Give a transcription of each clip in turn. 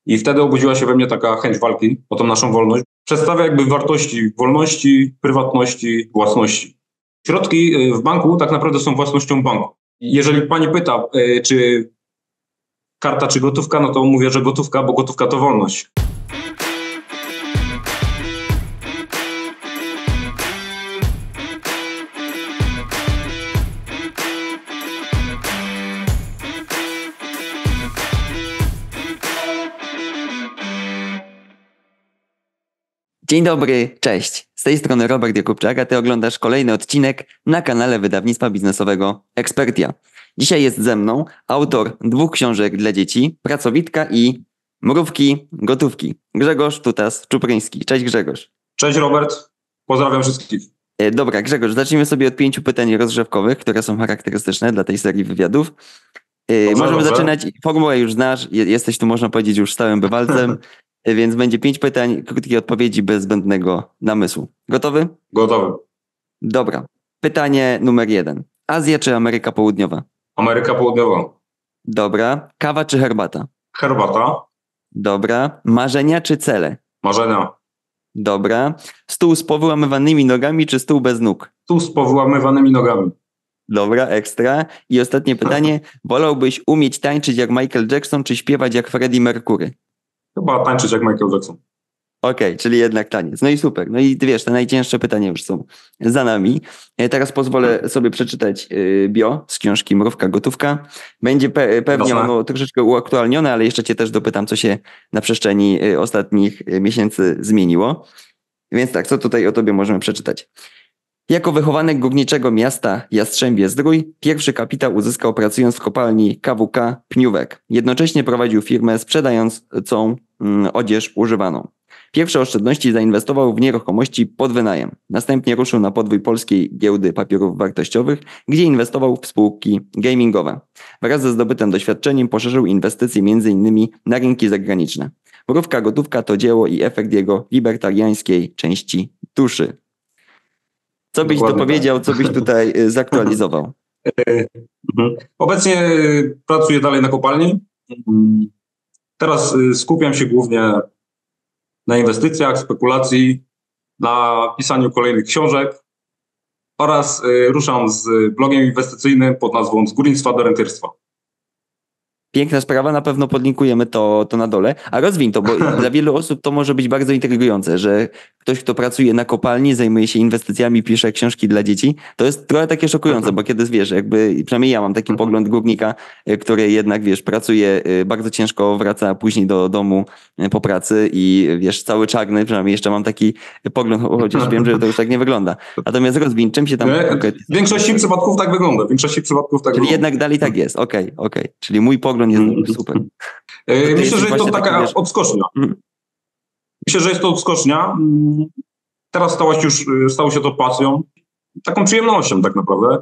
I wtedy obudziła się we mnie taka chęć walki o tą naszą wolność. Przedstawia jakby wartości wolności, prywatności, własności. Środki w banku tak naprawdę są własnością banku. Jeżeli pani pyta, czy karta, czy gotówka, no to mówię, że gotówka, bo gotówka to wolność. Dzień dobry, cześć. Z tej strony Robert Jakubczak, a ty oglądasz kolejny odcinek na kanale wydawnictwa biznesowego Expertia. Dzisiaj jest ze mną autor 2 książek dla dzieci, Pracowitka i Mrówki Gotówki. Grzegorz Tutas-Czupryński. Cześć Grzegorz. Cześć Robert, pozdrawiam wszystkich. Dobra Grzegorz, zacznijmy sobie od 5 pytań rozgrzewkowych, które są charakterystyczne dla tej serii wywiadów. Możemy zaczynać, formułę już znasz, jesteś tu można powiedzieć już stałym bywalcem. Więc będzie 5 pytań, krótkie odpowiedzi bez zbędnego namysłu. Gotowy? Gotowy. Dobra. Pytanie numer 1. Azja czy Ameryka Południowa? Ameryka Południowa. Dobra. Kawa czy herbata? Herbata. Dobra. Marzenia czy cele? Marzenia. Dobra. Stół z powyłamywanymi nogami czy stół bez nóg? Stół z powyłamywanymi nogami. Dobra, ekstra. I ostatnie pytanie. Wolałbyś umieć tańczyć jak Michael Jackson czy śpiewać jak Freddie Mercury? Chyba tańczyć jak Michael Jackson. Okej, czyli jednak taniec. No i super. No i wiesz, te najcięższe pytania już są za nami. Teraz pozwolę sobie przeczytać bio z książki Mrówka Gotówka. Będzie pewnie ono troszeczkę uaktualnione, ale jeszcze cię też dopytam, co się na przestrzeni ostatnich miesięcy zmieniło. Więc tak, co tutaj o tobie możemy przeczytać? Jako wychowanek górniczego miasta Jastrzębie-Zdrój pierwszy kapitał uzyskał pracując w kopalni KWK Pniówek. Jednocześnie prowadził firmę sprzedającą odzież używaną. Pierwsze oszczędności zainwestował w nieruchomości pod wynajem. Następnie ruszył na podwój Polskiej Giełdy Papierów Wartościowych, gdzie inwestował w spółki gamingowe. Wraz ze zdobytym doświadczeniem poszerzył inwestycje m.in. na rynki zagraniczne. Mrówka Gotówka to dzieło i efekt jego libertariańskiej części duszy. Co byś dopowiedział, co byś tutaj zaktualizował? Obecnie pracuję dalej na kopalni. Teraz skupiam się głównie na inwestycjach, spekulacji, na pisaniu kolejnych książek oraz ruszam z blogiem inwestycyjnym pod nazwą Z górnictwa do rentierstwa. Piękna sprawa, na pewno podlinkujemy to na dole. A rozwiń to, bo dla wielu osób to może być bardzo intrygujące, że ktoś, kto pracuje na kopalni, zajmuje się inwestycjami, pisze książki dla dzieci. To jest trochę takie szokujące, bo kiedy wiesz, jakby przynajmniej ja mam taki pogląd górnika, który jednak wiesz, pracuje bardzo ciężko, wraca później do domu po pracy i wiesz, cały czarny, przynajmniej jeszcze mam taki pogląd, chociaż wiem, że to już tak nie wygląda. Natomiast rozwiń, czym się tam... W większości przypadków tak wygląda. Czyli jednak dalej tak jest, okej. Czyli mój pogląd jest super. Myślę, że jest to taka odskocznia. Myślę, że jest to odskocznia. Teraz stało się to pasją, taką przyjemnością tak naprawdę.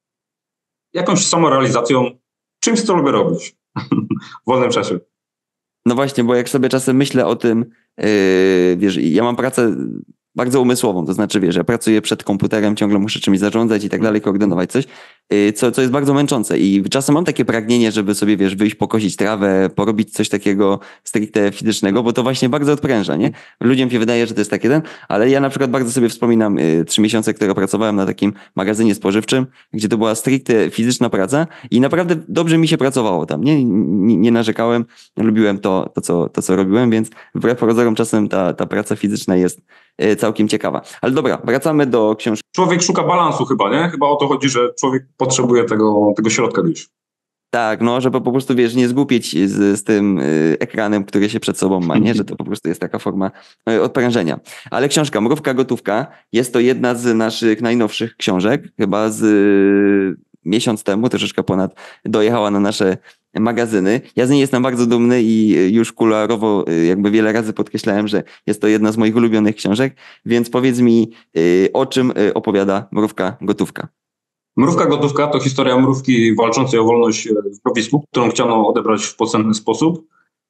Jakąś samorealizacją, czymś, co lubię robić w wolnym czasie. No właśnie, bo jak sobie czasem myślę o tym, wiesz, ja mam pracę bardzo umysłową, to znaczy, wiesz, ja pracuję przed komputerem, ciągle muszę czymś zarządzać i tak dalej, koordynować coś, co jest bardzo męczące i czasem mam takie pragnienie, żeby sobie, wiesz, wyjść, pokosić trawę, porobić coś takiego stricte fizycznego, bo to właśnie bardzo odpręża, nie? Ludziom się wydaje, że to jest tak ale ja na przykład bardzo sobie wspominam 3 miesiące, które pracowałem na takim magazynie spożywczym, gdzie to była stricte fizyczna praca i naprawdę dobrze mi się pracowało tam, nie narzekałem, lubiłem to, co robiłem, więc wbrew pozorom czasem ta praca fizyczna jest całkiem ciekawa. Ale dobra, wracamy do książki. Człowiek szuka balansu chyba, nie? Chyba o to chodzi, że człowiek potrzebuje tego środka gdzieś. Tak, no, żeby po prostu, wiesz, nie zgłupieć z tym ekranem, który się przed sobą ma, nie? Że to po prostu jest taka forma odprężenia. Ale książka Mrówka Gotówka jest to jedna z naszych najnowszych książek, chyba z miesiąc temu, troszeczkę ponad, dojechała na nasze magazyny. Ja z niej jestem bardzo dumny i już kuluarowo jakby wiele razy podkreślałem, że jest to jedna z moich ulubionych książek, więc powiedz mi, o czym opowiada Mrówka Gotówka. Mrówka Gotówka to historia mrówki walczącej o wolność w mrowisku, którą chciano odebrać w podstępny sposób.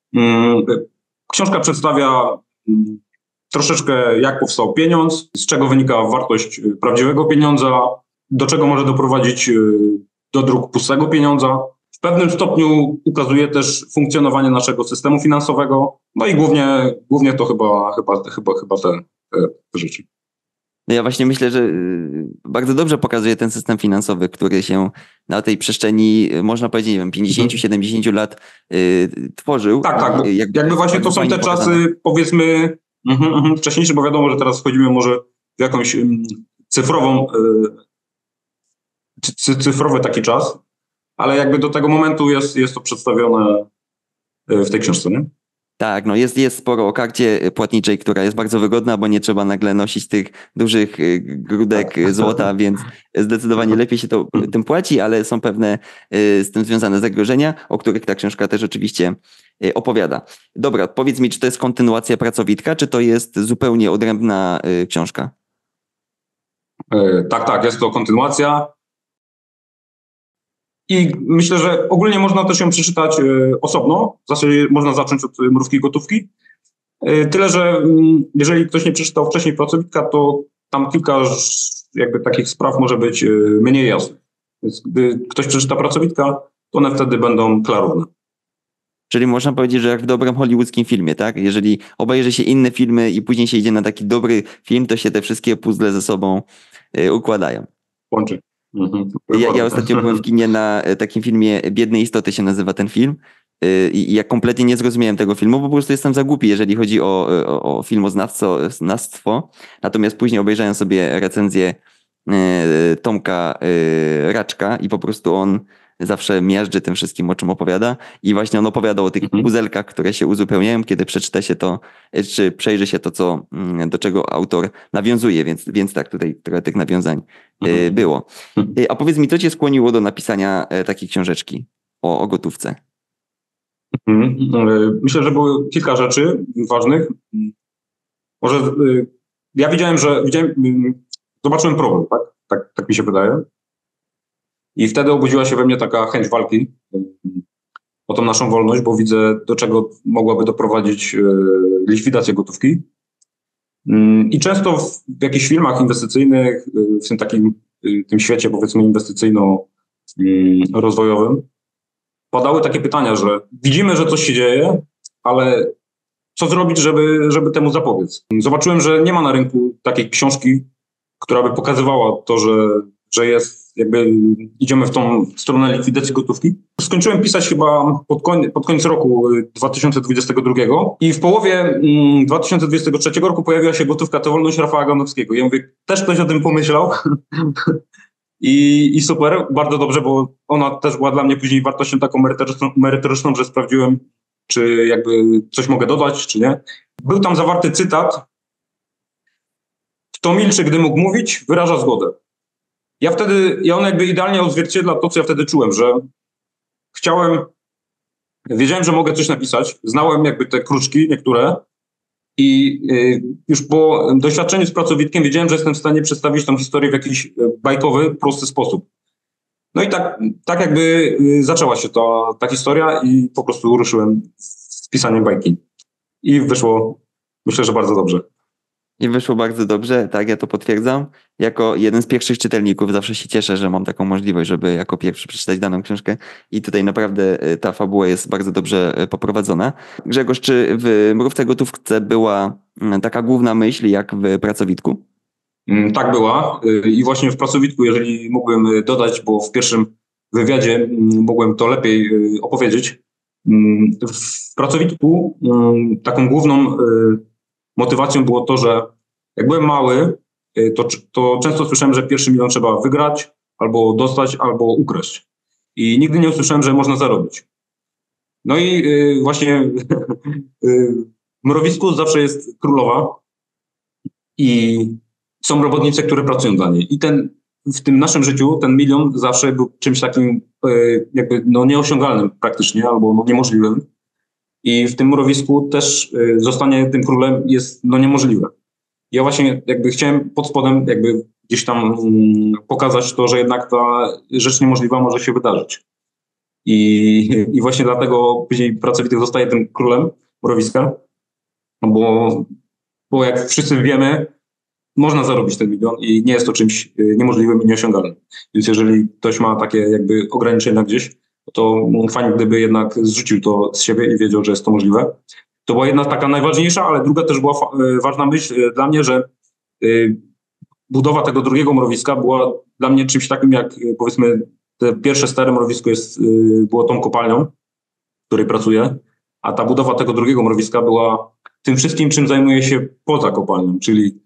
Książka przedstawia troszeczkę, jak powstał pieniądz, z czego wynika wartość prawdziwego pieniądza, do czego może doprowadzić dodruk pustego pieniądza. w pewnym stopniu ukazuje też funkcjonowanie naszego systemu finansowego, no i głównie to chyba te rzeczy. No ja właśnie myślę, że bardzo dobrze pokazuje ten system finansowy, który się na tej przestrzeni, można powiedzieć, nie wiem, 50-70 lat tworzył. Tak. Jakby właśnie to są te czasy, powiedzmy, wcześniejsze, bo wiadomo, że teraz wchodzimy może w jakąś cyfrowy taki czas, ale jakby do tego momentu jest to przedstawione w tej książce, nie? Tak, no jest sporo o karcie płatniczej, która jest bardzo wygodna, bo nie trzeba nagle nosić tych dużych grudek złota, więc zdecydowanie lepiej się tym płaci, ale są pewne z tym związane zagrożenia, o których ta książka też oczywiście opowiada. Dobra, powiedz mi, czy to jest kontynuacja Pracowitka, czy to jest zupełnie odrębna książka? Tak, jest to kontynuacja. I myślę, że ogólnie można też ją przeczytać osobno. W zasadzie można zacząć od Mrówki i Gotówki. Tyle, że jeżeli ktoś nie przeczytał wcześniej Pracowitka, to tam kilka jakby takich spraw może być mniej jasnych. Więc gdy ktoś przeczyta Pracowitka, to one wtedy będą klarowne. Czyli można powiedzieć, że jak w dobrym hollywoodzkim filmie, tak? Jeżeli obejrzy się inne filmy i później się idzie na taki dobry film, to się te wszystkie puzzle ze sobą układają. Łączy. Ja ostatnio byłem w kinie na takim filmie Biedne istoty się nazywa ten film i ja kompletnie nie zrozumiałem tego filmu, bo po prostu jestem za głupi, jeżeli chodzi o filmoznawstwo. Natomiast później obejrzałem sobie recenzję Tomka Raczka i po prostu on zawsze miażdży tym wszystkim, o czym opowiada i właśnie on opowiadał o tych puzelkach, które się uzupełniają, kiedy przeczyta się to, czy przejrzy się to, do czego autor nawiązuje, więc tak, tutaj trochę tych nawiązań było. A powiedz mi, co cię skłoniło do napisania takiej książeczki o gotówce? Myślę, że było kilka rzeczy ważnych. Może ja zobaczyłem problem, tak? Tak mi się wydaje. I wtedy obudziła się we mnie taka chęć walki o tą naszą wolność, bo widzę, do czego mogłaby doprowadzić likwidacja gotówki. I często w jakichś filmach inwestycyjnych, w tym świecie, powiedzmy, inwestycyjno-rozwojowym, padały takie pytania, że widzimy, że coś się dzieje, ale co zrobić, żeby temu zapobiec? Zobaczyłem, że nie ma na rynku takiej książki, która by pokazywała to, że idziemy w tą stronę likwidacji gotówki. Skończyłem pisać chyba pod koniec roku 2022 i w połowie 2023 roku pojawiła się Gotówka to wolność Rafała Ganowskiego. Ja mówię, też ktoś o tym pomyślał I super, bardzo dobrze, bo ona też była dla mnie później wartością taką merytoryczną, że sprawdziłem, czy jakby coś mogę dodać, czy nie. Był tam zawarty cytat: kto milczy, gdy mógł mówić, wyraża zgodę. I on jakby idealnie odzwierciedla to, co ja wtedy czułem, że wiedziałem, że mogę coś napisać, znałem jakby te kruczki niektóre i już po doświadczeniu z Pracowitkiem wiedziałem, że jestem w stanie przedstawić tą historię w jakiś bajkowy, prosty sposób. No i tak jakby zaczęła się ta historia i po prostu ruszyłem z pisaniem bajki. I wyszło, myślę, że bardzo dobrze. I wyszło bardzo dobrze, tak, ja to potwierdzam. Jako jeden z pierwszych czytelników zawsze się cieszę, że mam taką możliwość, żeby jako pierwszy przeczytać daną książkę i tutaj naprawdę ta fabuła jest bardzo dobrze poprowadzona. Grzegorz, czy w Mrówce Gotówce była taka główna myśl jak w Pracowitku? Tak była i właśnie w Pracowitku, jeżeli mógłbym dodać, bo w pierwszym wywiadzie mogłem to lepiej opowiedzieć. W Pracowitku taką główną motywacją było to, że jak byłem mały, to często słyszałem, że pierwszy milion trzeba wygrać, albo dostać, albo ukraść. I nigdy nie usłyszałem, że można zarobić. No i właśnie w mrowisku zawsze jest królowa i są robotnice, które pracują dla niej. I w tym naszym życiu ten milion zawsze był czymś takim jakby nieosiągalnym praktycznie, albo niemożliwym. I w tym mrowisku też zostanie tym królem jest niemożliwe. Ja właśnie jakby chciałem pod spodem jakby gdzieś tam pokazać to, że jednak ta rzecz niemożliwa może się wydarzyć. I właśnie dlatego później Pracowity zostaje tym królem mrowiska, bo jak wszyscy wiemy, można zarobić ten milion i nie jest to czymś niemożliwym i nieosiągalnym. Więc jeżeli ktoś ma takie jakby ograniczenia gdzieś, to fajnie, gdyby jednak zrzucił to z siebie i wiedział, że jest to możliwe. To była jedna taka najważniejsza, ale druga też była ważna myśl dla mnie, że budowa tego drugiego mrowiska była dla mnie czymś takim, jak powiedzmy te pierwsze stare mrowisko było tą kopalnią, w której pracuję, a ta budowa tego drugiego mrowiska była tym wszystkim, czym zajmuję się poza kopalnią, czyli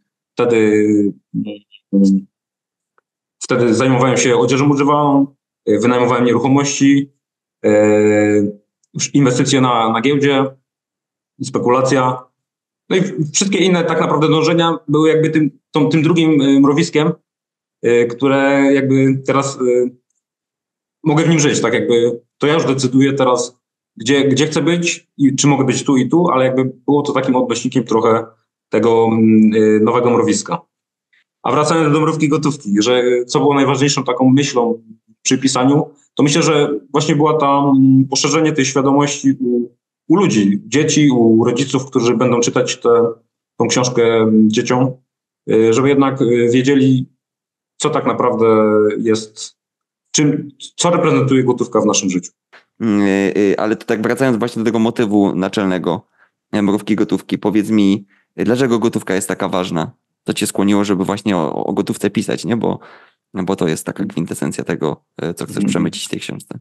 wtedy zajmowałem się odzieżą używaną, wynajmowałem nieruchomości, inwestycje na giełdzie, spekulacja. No i wszystkie inne tak naprawdę dążenia były jakby tym drugim mrowiskiem, które jakby teraz mogę w nim żyć, tak jakby to ja już decyduję teraz, gdzie chcę być i czy mogę być tu i tu, ale jakby było to takim odnośnikiem trochę tego nowego mrowiska. A wracając do mrówki gotówki, że co było najważniejszą taką myślą przy pisaniu, to myślę, że właśnie była tam poszerzenie tej świadomości u ludzi, dzieci, u rodziców, którzy będą czytać tą książkę dzieciom, żeby jednak wiedzieli, co tak naprawdę jest, co reprezentuje gotówka w naszym życiu. Ale to tak wracając właśnie do tego motywu naczelnego mrówki gotówki, powiedz mi, dlaczego gotówka jest taka ważna? To cię skłoniło, żeby właśnie o gotówce pisać, nie? Bo to jest taka kwintesencja tego, co chcesz przemycić w tej książce.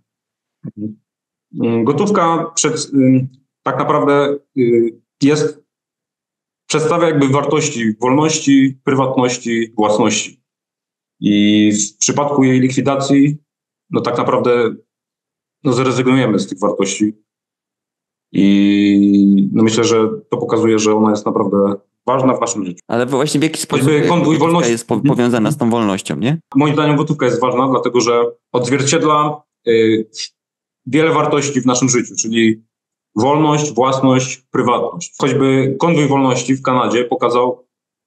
Gotówka tak naprawdę przedstawia jakby wartości wolności, prywatności, własności. I w przypadku jej likwidacji, no tak naprawdę zrezygnujemy z tych wartości. I myślę, że to pokazuje, że ona jest naprawdę ważna w naszym życiu. Ale właśnie w jaki sposób gotówka jest powiązana z tą wolnością, nie? Moim zdaniem gotówka jest ważna, dlatego że odzwierciedla wiele wartości w naszym życiu, czyli wolność, własność, prywatność. Choćby konwój wolności w Kanadzie pokazał,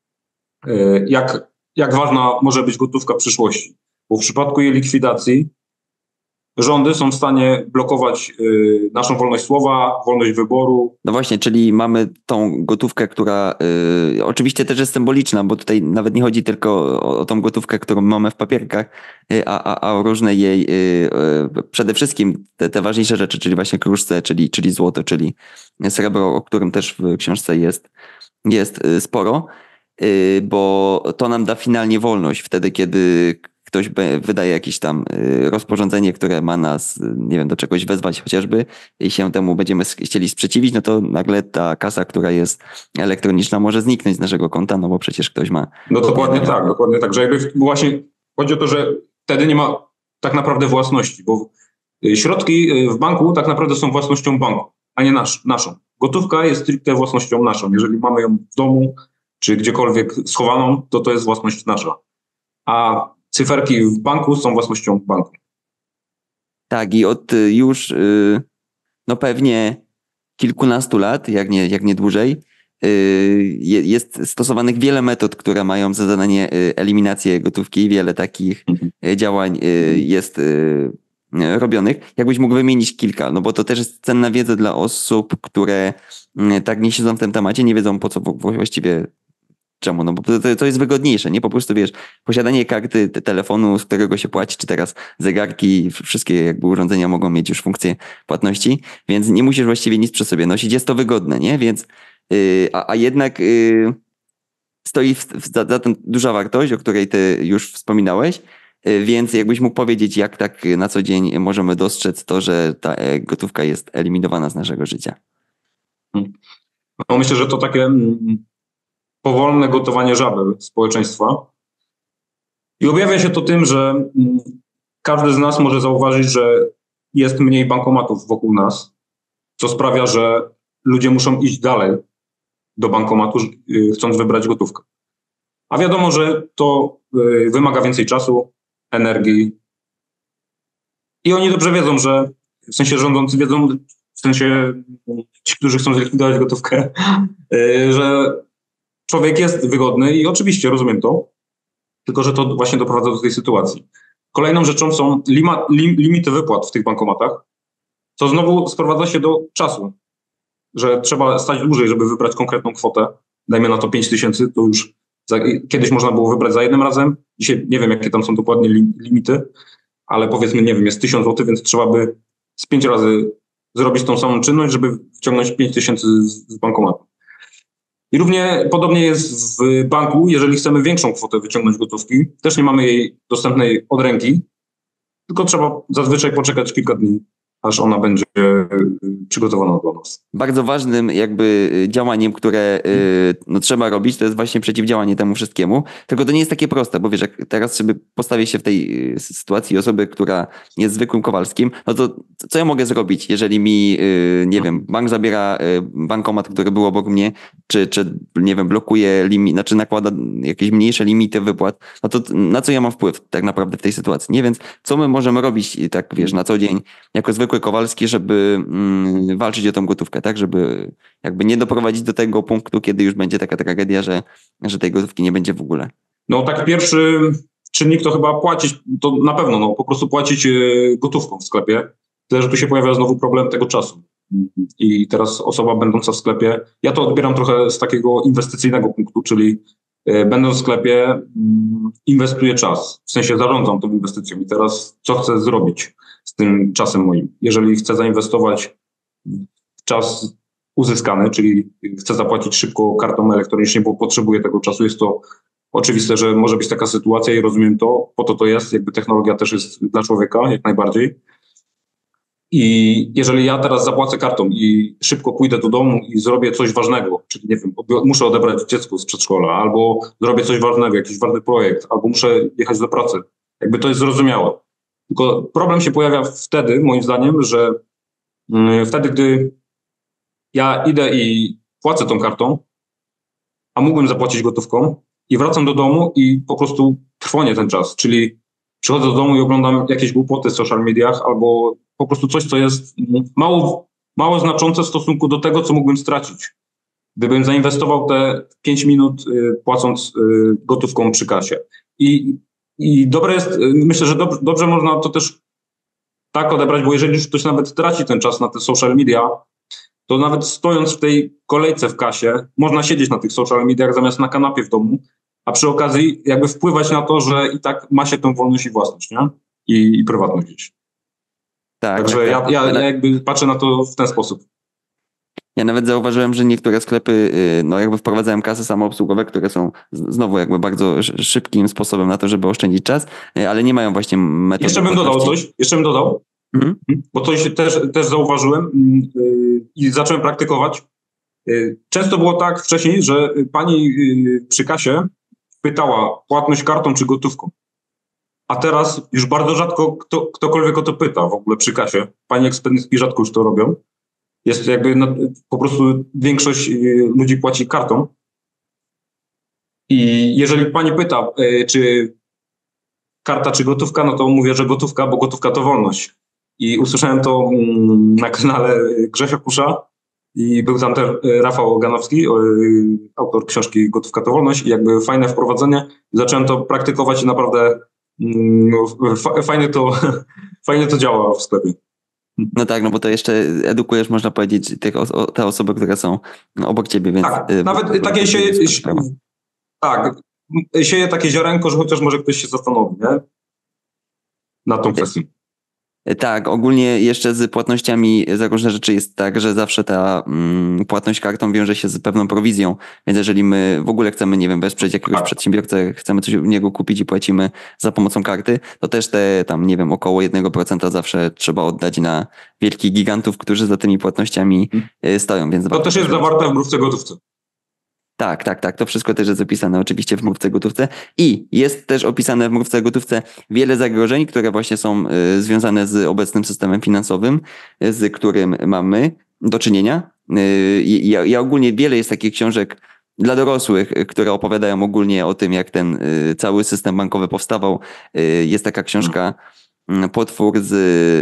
jak ważna może być gotówka w przyszłości. Bo w przypadku jej likwidacji rządy są w stanie blokować naszą wolność słowa, wolność wyboru. No właśnie, czyli mamy tą gotówkę, która oczywiście też jest symboliczna, bo tutaj nawet nie chodzi tylko o tą gotówkę, którą mamy w papierkach, a o różne jej, przede wszystkim te ważniejsze rzeczy, czyli właśnie kruszce, czyli złoto, czyli srebro, o którym też w książce jest sporo, bo to nam da finalnie wolność wtedy, kiedy ktoś wydaje jakieś tam rozporządzenie, które ma nas, nie wiem, do czegoś wezwać chociażby i się temu będziemy chcieli sprzeciwić, no to nagle ta kasa, która jest elektroniczna, może zniknąć z naszego konta, no bo przecież ktoś ma... No dokładnie tak, że jakby właśnie chodzi o to, że wtedy nie ma tak naprawdę własności, bo środki w banku tak naprawdę są własnością banku, a nie naszą. Gotówka jest stricte własnością naszą. Jeżeli mamy ją w domu czy gdziekolwiek schowaną, to jest własność nasza. A cyferki w banku są własnością banku. Tak, i od już no pewnie kilkunastu lat, jak nie dłużej, jest stosowanych wiele metod, które mają za zadanie eliminację gotówki. Wiele takich działań jest robionych. Jakbyś mógł wymienić kilka, no bo to też jest cenna wiedza dla osób, które tak nie siedzą w tym temacie, nie wiedzą po co właściwie. Czemu? No bo to jest wygodniejsze, nie? Po prostu wiesz, posiadanie karty, telefonu, z którego się płaci, czy teraz zegarki, wszystkie jakby urządzenia mogą mieć już funkcję płatności, więc nie musisz właściwie nic przy sobie nosić, jest to wygodne, nie? Więc, a jednak stoi za tym duża wartość, o której ty już wspominałeś, więc jakbyś mógł powiedzieć, jak tak na co dzień możemy dostrzec to, że ta gotówka jest eliminowana z naszego życia? No myślę, że to takie powolne gotowanie żaby społeczeństwa. I objawia się to tym, że każdy z nas może zauważyć, że jest mniej bankomatów wokół nas, co sprawia, że ludzie muszą iść dalej do bankomatu, chcąc wybrać gotówkę. A wiadomo, że to wymaga więcej czasu, energii. I oni dobrze wiedzą, że w sensie rządzący wiedzą, w sensie ci, którzy chcą zlikwidować gotówkę, że człowiek jest wygodny i oczywiście rozumiem to, tylko że to właśnie doprowadza do tej sytuacji. Kolejną rzeczą są limity wypłat w tych bankomatach, co znowu sprowadza się do czasu, że trzeba stać dłużej, żeby wybrać konkretną kwotę. Dajmy na to 5000, to już kiedyś można było wybrać za jednym razem. Dzisiaj nie wiem, jakie tam są dokładnie limity, ale powiedzmy, nie wiem, jest 1000 zł, więc trzeba by z 5 razy zrobić tą samą czynność, żeby wciągnąć 5000 z bankomatu. I równie podobnie jest w banku, jeżeli chcemy większą kwotę wyciągnąć gotówki, też nie mamy jej dostępnej od ręki, tylko trzeba zazwyczaj poczekać kilka dni, aż ona będzie przygotowana dla nas. Bardzo ważnym jakby działaniem, które trzeba robić, to jest właśnie przeciwdziałanie temu wszystkiemu. Tylko to nie jest takie proste, bo wiesz, jak teraz sobie postawię się w tej sytuacji osoby, która jest zwykłym Kowalskim, no to co ja mogę zrobić, jeżeli mi, nie wiem, bank zabiera bankomat, który był obok mnie, czy nie wiem, blokuje limit, znaczy nakłada jakieś mniejsze limity wypłat, no to na co ja mam wpływ tak naprawdę w tej sytuacji, nie? Więc co my możemy robić tak, wiesz, na co dzień jako zwykły Kowalski, żeby walczyć o tą gotówkę, tak? Żeby jakby nie doprowadzić do tego punktu, kiedy już będzie taka tragedia, że tej gotówki nie będzie w ogóle. No tak, pierwszy czynnik to chyba płacić, to na pewno, no po prostu płacić gotówką w sklepie. Tyle, że tu się pojawia znowu problem tego czasu. I teraz osoba będąca w sklepie, ja to odbieram trochę z takiego inwestycyjnego punktu, czyli będąc w sklepie inwestuję czas, w sensie zarządzam tą inwestycją i teraz co chcę zrobić z tym czasem moim. Jeżeli chcę zainwestować w czas uzyskany, czyli chcę zapłacić szybko kartą elektronicznie, bo potrzebuję tego czasu, jest to oczywiste, że może być taka sytuacja i rozumiem to, po to jest, jakby technologia też jest dla człowieka, jak najbardziej. I jeżeli ja teraz zapłacę kartą i szybko pójdę do domu i zrobię coś ważnego, czyli nie wiem, muszę odebrać dziecko z przedszkola, albo zrobię coś ważnego, jakiś ważny projekt, albo muszę jechać do pracy, jakby to jest zrozumiałe. Tylko problem się pojawia wtedy, moim zdaniem, że wtedy, gdy ja idę i płacę tą kartą, a mógłbym zapłacić gotówką i wracam do domu i po prostu trwonię ten czas, czyli przychodzę do domu i oglądam jakieś głupoty w social mediach albo po prostu coś, co jest mało znaczące w stosunku do tego, co mógłbym stracić. Gdybym zainwestował te 5 minut płacąc gotówką przy kasie. I dobre jest, myślę, że dobrze można to też tak odebrać, bo jeżeli już ktoś nawet traci ten czas na te social media, to nawet stojąc w tej kolejce w kasie, można siedzieć na tych social mediach zamiast na kanapie w domu, a przy okazji jakby wpływać na to, że i tak ma się tę wolność i własność, nie? I prywatność gdzieś. Tak, Także ja jakby patrzę na to w ten sposób. Ja nawet zauważyłem, że niektóre sklepy no jakby wprowadzają kasy samoobsługowe, które są znowu jakby bardzo szybkim sposobem na to, żeby oszczędzić czas, ale nie mają właśnie metody. Jeszcze bym dodał, bo coś też zauważyłem i zacząłem praktykować. Często było tak wcześniej, że pani przy kasie pytała płatność kartą czy gotówką. A teraz już bardzo rzadko ktokolwiek o to pyta w ogóle przy kasie. Pani ekspedentki rzadko już to robią. Jest jakby po prostu większość ludzi płaci kartą. I jeżeli pani pyta, czy karta, czy gotówka, no to mówię, że gotówka, bo gotówka to wolność. I usłyszałem to na kanale Grzesia Kusza i był tam też Rafał Ganowski, autor książki Gotówka to wolność i jakby fajne wprowadzenie. Zacząłem to praktykować i naprawdę fajnie to działa w sklepie. No tak, no bo to jeszcze edukujesz, można powiedzieć, te osoby, które są obok ciebie, więc... Tak, nawet takie sieje takie ziarenko, że chociaż może ktoś się zastanowi, nie? Nad tą kwestią. Tak, ogólnie jeszcze z płatnościami za różne rzeczy jest tak, że zawsze ta płatność kartą wiąże się z pewną prowizją, więc jeżeli my w ogóle chcemy, nie wiem, wesprzeć jakiegoś przedsiębiorcę, chcemy coś u niego kupić i płacimy za pomocą karty, to też te tam, nie wiem, około 1% zawsze trzeba oddać na wielkich gigantów, którzy za tymi płatnościami stoją. Więc to też jest zawarte w mrówce gotówce. Tak. To wszystko też jest opisane oczywiście w mrówce gotówce i jest też opisane w mrówce gotówce wiele zagrożeń, które właśnie są związane z obecnym systemem finansowym, z którym mamy do czynienia. Ja ogólnie wiele jest takich książek dla dorosłych, które opowiadają ogólnie o tym, jak ten cały system bankowy powstawał. Jest taka książka Potwór z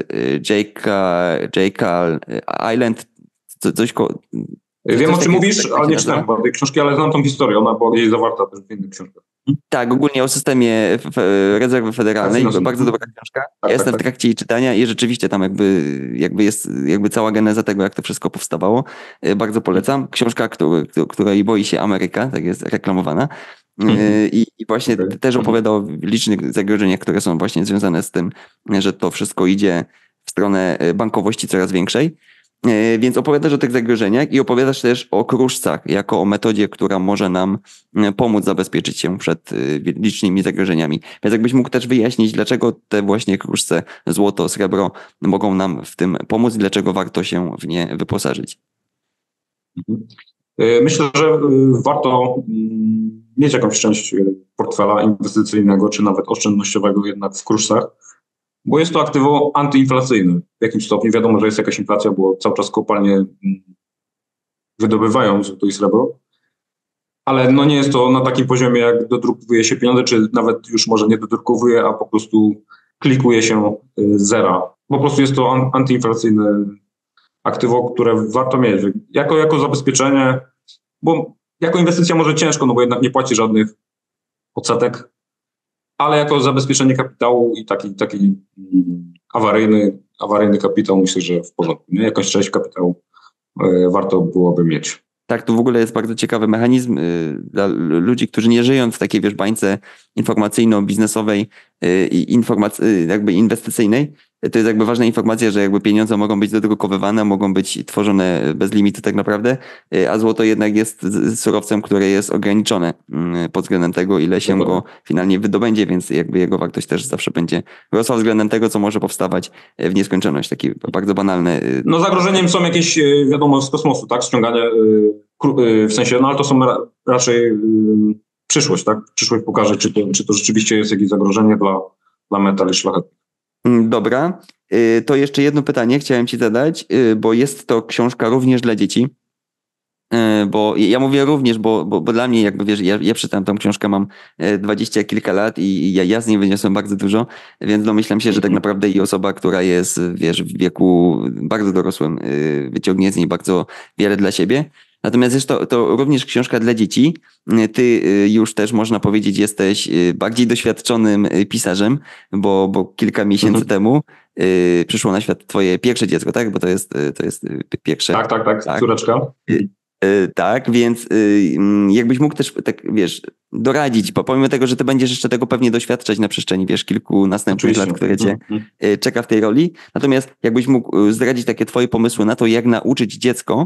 Jekyll Island, coś Wiem, o czym mówisz, ale nie czytałem tej książki, ale znam tą historię. Ona była gdzieś zawarta też w innych książkach. Tak, ogólnie o systemie rezerwy federalnej. Bardzo dobra książka. Ja jestem w trakcie jej czytania i rzeczywiście tam jakby jest cała geneza tego, jak to wszystko powstawało. Bardzo polecam. Książka, której boi się Ameryka, tak jest reklamowana. I właśnie też opowiada o licznych zagrożeniach, które są właśnie związane z tym, że to wszystko idzie w stronę bankowości coraz większej. Więc opowiadasz o tych zagrożeniach i opowiadasz też o kruszcach jako o metodzie, która może nam pomóc zabezpieczyć się przed licznymi zagrożeniami. Więc jakbyś mógł też wyjaśnić, dlaczego te właśnie kruszce, złoto, srebro mogą nam w tym pomóc i dlaczego warto się w nie wyposażyć. Myślę, że warto mieć jakąś część portfela inwestycyjnego czy nawet oszczędnościowego jednak w kruszcach, bo jest to aktywo antyinflacyjne. W jakimś stopniu wiadomo, że jest jakaś inflacja, bo cały czas kopalnie wydobywają złoto i srebro, ale no nie jest to na takim poziomie, jak dodrukowuje się pieniądze, czy nawet już może nie dodrukowuje, a po prostu klikuje się zera. Po prostu jest to antyinflacyjne aktywo, które warto mieć jako zabezpieczenie, bo jako inwestycja może ciężko, no bo jednak nie płaci żadnych odsetek, ale jako zabezpieczenie kapitału i taki awaryjny kapitał myślę, że w porządku. Nie? Jakąś część kapitału warto byłoby mieć. Tak, to w ogóle jest bardzo ciekawy mechanizm dla ludzi, którzy nie żyją w takiej, bańce informacyjno-biznesowej i jakby inwestycyjnej. To jest jakby ważna informacja, że jakby pieniądze mogą być dodrukowywane, mogą być tworzone bez limitu tak naprawdę, a złoto jednak jest surowcem, które jest ograniczone pod względem tego, ile się go finalnie wydobędzie, więc jakby jego wartość też zawsze będzie rosła względem tego, co może powstawać w nieskończoność. Taki bardzo banalny. No zagrożeniem są jakieś, wiadomo, z kosmosu, tak? Ściąganie, w sensie, no ale to są raczej przyszłość, tak? Przyszłość pokaże, czy to rzeczywiście jest jakieś zagrożenie dla metali szlachetnych. Dobra, to jeszcze jedno pytanie chciałem ci zadać, bo jest to książka również dla dzieci, bo ja mówię również, bo dla mnie jakby wiesz, ja przeczytałem tą książkę, mam 20 kilka lat i ja z niej wyniosłem bardzo dużo, więc domyślam się, że tak naprawdę i osoba, która jest wiesz, w wieku bardzo dorosłym, wyciągnie z niej bardzo wiele dla siebie. Natomiast jest to również książka dla dzieci. Ty już też można powiedzieć jesteś bardziej doświadczonym pisarzem, bo kilka miesięcy temu przyszło na świat twoje pierwsze dziecko, tak? Bo to jest pierwsze. Tak, córeczka. Tak, więc jakbyś mógł też tak, wiesz, doradzić, pomimo tego, że ty będziesz jeszcze tego pewnie doświadczać na przestrzeni, wiesz, kilku następnych lat, które cię czeka w tej roli. Natomiast jakbyś mógł zdradzić takie twoje pomysły na to, jak nauczyć dziecko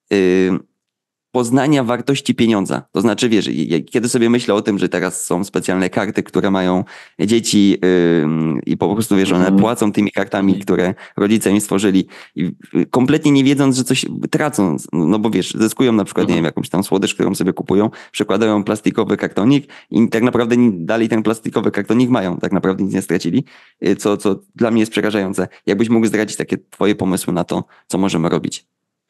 poznania wartości pieniądza. To znaczy, wiesz, kiedy sobie myślę o tym, że teraz są specjalne karty, które mają dzieci i po prostu, wiesz, one płacą tymi kartami, które rodzice im stworzyli i kompletnie nie wiedząc, że coś tracą, no bo wiesz, zyskują na przykład, nie wiem, jakąś tam słodycz, którą sobie kupują, przekładają plastikowy kartonik i tak naprawdę dalej ten plastikowy kartonik mają, tak naprawdę nic nie stracili, co dla mnie jest przerażające. Jakbyś mógł zdradzić takie twoje pomysły na to, co możemy robić?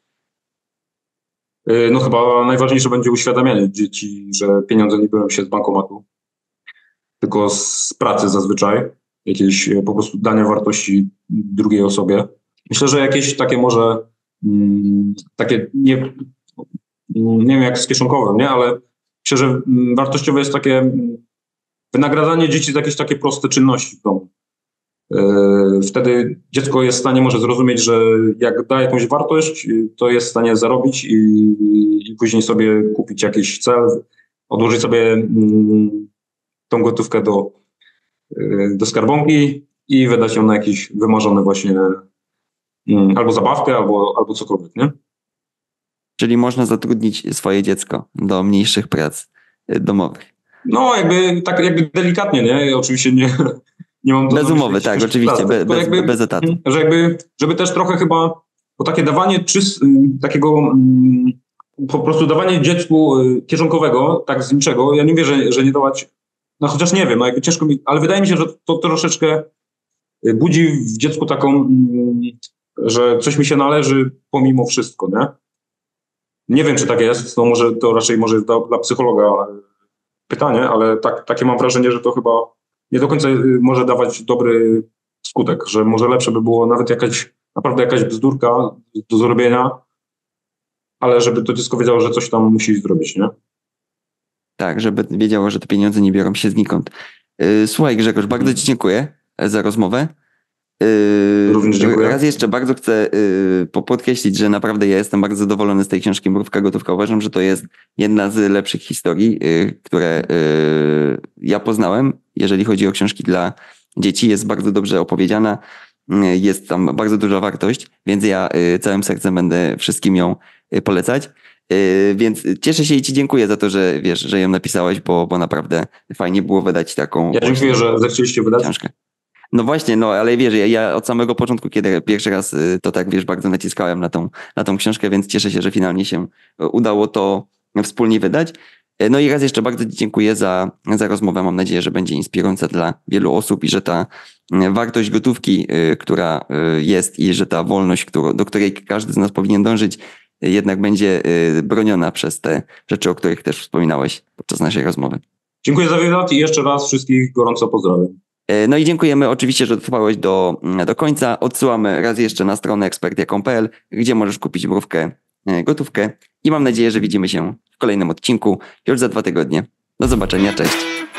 No chyba najważniejsze będzie uświadamianie dzieci, że pieniądze nie biorą się z bankomatu, tylko z pracy zazwyczaj, jakieś po prostu dania wartości drugiej osobie. Myślę, że jakieś takie może takie nie wiem jak z kieszonkowym, nie? Ale myślę, że wartościowe jest takie wynagradzanie dzieci za jakieś takie proste czynności w domu. Wtedy dziecko jest w stanie może zrozumieć, że jak da jakąś wartość, to jest w stanie zarobić i później sobie kupić jakiś cel, odłożyć sobie tą gotówkę do skarbonki i wydać ją na jakiś wymarzony właśnie albo zabawkę, albo cokolwiek, nie? Czyli można zatrudnić swoje dziecko do mniejszych prac domowych. No jakby delikatnie, nie? Oczywiście nie mam bez umowy, tak, oczywiście, bez etatu. Żeby też trochę chyba, bo takie dawanie takiego po prostu dawanie dziecku kieszonkowego, tak z niczego, ja nie mówię, że nie dawać, no chociaż nie wiem, no jakby ciężko mi, ale wydaje mi się, że to troszeczkę budzi w dziecku taką, że coś mi się należy pomimo wszystko, nie? Nie wiem, czy tak jest, no może to raczej może jest dla psychologa pytanie, ale takie mam wrażenie, że to chyba nie do końca może dawać dobry skutek, że może lepsze by było nawet naprawdę jakaś bzdurka do zrobienia, ale żeby to dziecko wiedziało, że coś tam musi zrobić, nie? Tak, żeby wiedziało, że te pieniądze nie biorą się znikąd. Słuchaj Grzegorz, bardzo ci dziękuję za rozmowę. Również dziękuję. Raz jeszcze bardzo chcę podkreślić, że naprawdę ja jestem bardzo zadowolony z tej książki Mrówka Gotówka. Uważam, że to jest jedna z lepszych historii, które ja poznałem. Jeżeli chodzi o książki dla dzieci, jest bardzo dobrze opowiedziana. jest tam bardzo duża wartość, więc ja całym sercem będę wszystkim ją polecać. Więc cieszę się i ci dziękuję za to, że wiesz, że ją napisałeś, bo naprawdę fajnie było wydać taką Ja dziękuję, że zechcieliście wydać książkę. No właśnie, no ale wiesz, ja od samego początku, kiedy pierwszy raz to tak, wiesz, bardzo naciskałem na tą książkę, więc cieszę się, że finalnie się udało to wspólnie wydać. No i raz jeszcze bardzo ci dziękuję za rozmowę. Mam nadzieję, że będzie inspirująca dla wielu osób i że ta wartość gotówki, która jest i że ta wolność, do której każdy z nas powinien dążyć, jednak będzie broniona przez te rzeczy, o których też wspominałeś podczas naszej rozmowy. Dziękuję za wywiad i jeszcze raz wszystkich gorąco pozdrawiam. No i dziękujemy oczywiście, że dotrwałeś do końca. Odsyłamy raz jeszcze na stronę ekspert.com.pl, gdzie możesz kupić mrówkę gotówkę i mam nadzieję, że widzimy się w kolejnym odcinku już za 2 tygodnie. Do zobaczenia, cześć.